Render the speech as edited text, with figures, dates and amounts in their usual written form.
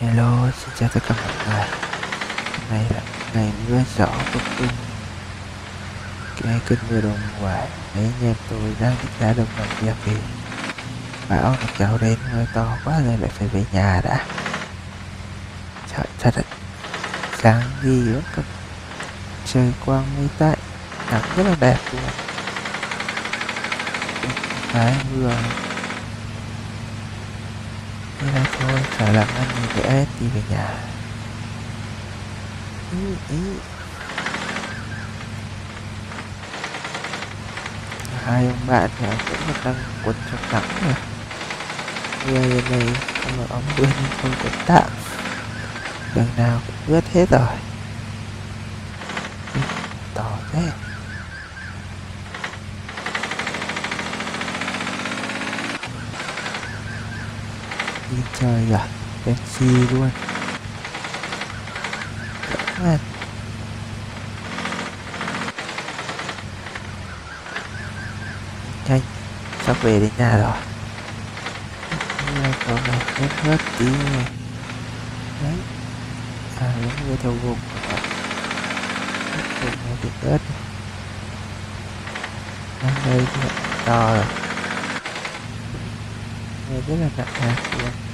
Hello, xin chào tất cả mọi người. Hôm nay là ngày mưa gió bức tung, cái cơn mưa đầu mùa. Mấy anh em tôi đang định ra đồng làm việc thì bão nó kéo đến mưa to quá rồi lại phải về nhà đã. Trời thật là sáng gì vẫn còn trời quang mây tạnh, nắng rất là đẹp luôn. Cái mưa thế là thôi, phải làm ăn gì nữa đi về nhà. Ý. Hai ông bạn thì cũng vẫn đang quấn trong nắng rồi. Mưa giờ này không ở ống mưa nên thôi cũng tạm, đường nào cũng ướt hết rồi. To thế. Đi chơi à, đến chi luôn. Dã man. Nhanh, sắp về đến nhà rồi. Mưa có này ướt ướt tí này. Đấy. À đúng mưa theo vùng của bạn. Vùng này thì ướt. Đang đây thì to rồi. Mưa rất là nặng hạt luôn.